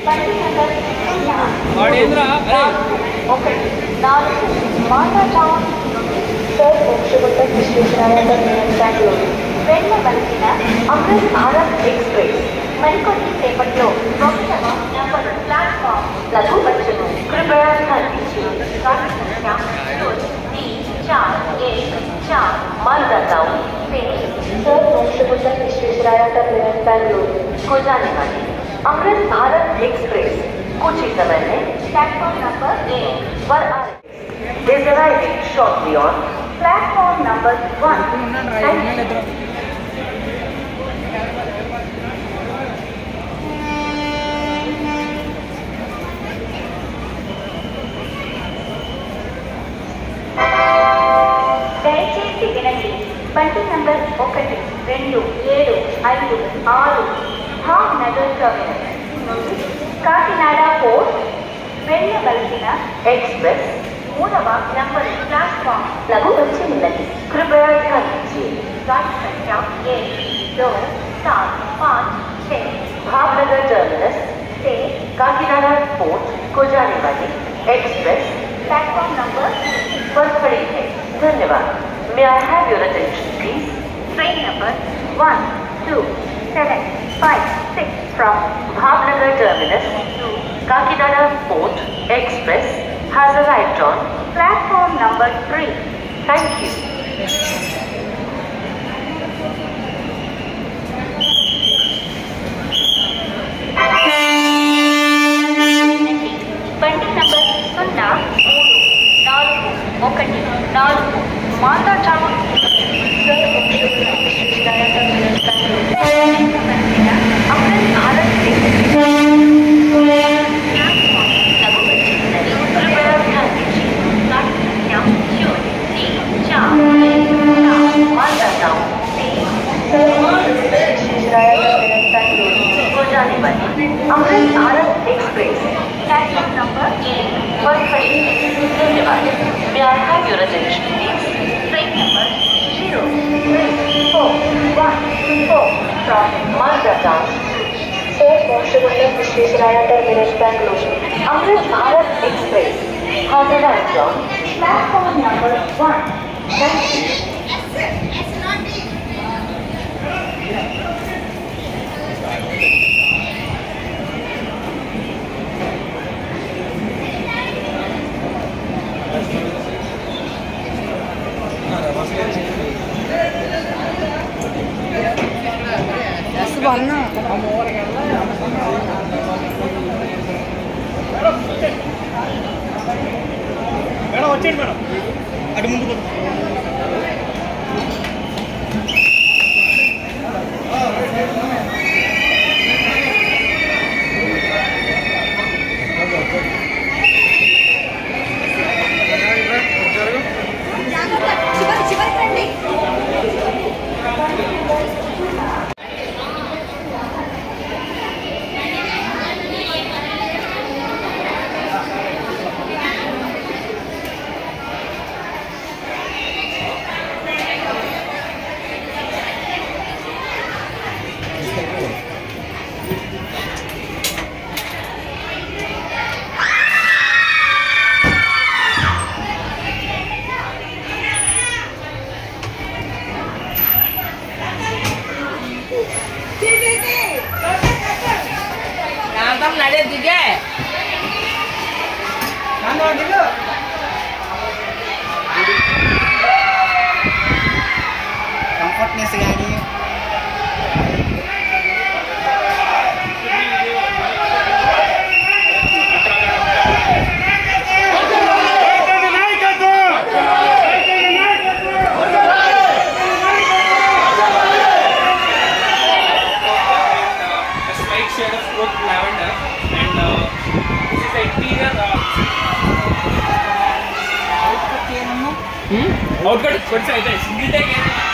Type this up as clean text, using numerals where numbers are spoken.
ఒకటి 4 Malda town sir Mokshagundam Visvesvaraya Bengaluru వెళ్ళవలసిన Amrit Bharat express మరికొన్ని సేపట్లో 1వ నంబర్ ప్లాట్ఫామ్ లకు వచ్చును. కృపయా ధ్యాన్ दीजिए. गाड़ी संख्या 414 मालदा टाउन से सर मोक्षगुंट विश्वेश्वराय टर्मिनस बेंगलुरु को जाने वाली अमृत भारत एक्सप्रेस कुछ ही समय में प्लेटफॉर्म नंबर 8 पर आ रही is arriving shortly on platform number 1. దయచేసి వినండి. బండి నంబర్ 1, 2, 7, 5, 6 భాగ్నగర్ టర్మినస్ నుండి కాకినాడ పోర్ట్ వెళ్ళవలసిన ఎక్స్ప్రెస్ 3వ నంబర్ ప్లాట్ఫామ్ లకు వచ్చి ఉన్నది. కృపయా ధ్యాన్ दीजिए. गाड़ी संख्या 1, 2, 7, 5, 6 भावनगर टर्मिनस से काकीनाडा पोर्ट को जाने वाली एक्सप्रेस प्लेटफॉर्म नंबर पर खड़ी है. धन्यवाद. May I have your attention, please? Train number 1, 2, 7, 5, 6 from Bhavnagar terminus to Kakinada Port Express has arrived on platform number 3. Thank you. బండి number 03414 Malda town Amrit Bharat Malda town से को जाने वाली Amrit Bharat express platform number 1 पर खड़ी है. धन्यवाद. May I have your attention, please? Train number 0341 from Malda town sir Mokshagundam Visvesvaraya terminus Bengaluru Amrit Bharat express has arrived on platform number 1. Thank you. Madam వచ్చేయండి మేడం అటు ముందు కంఫర్ట్నెస్ కానీ outcut, what's it? Single take.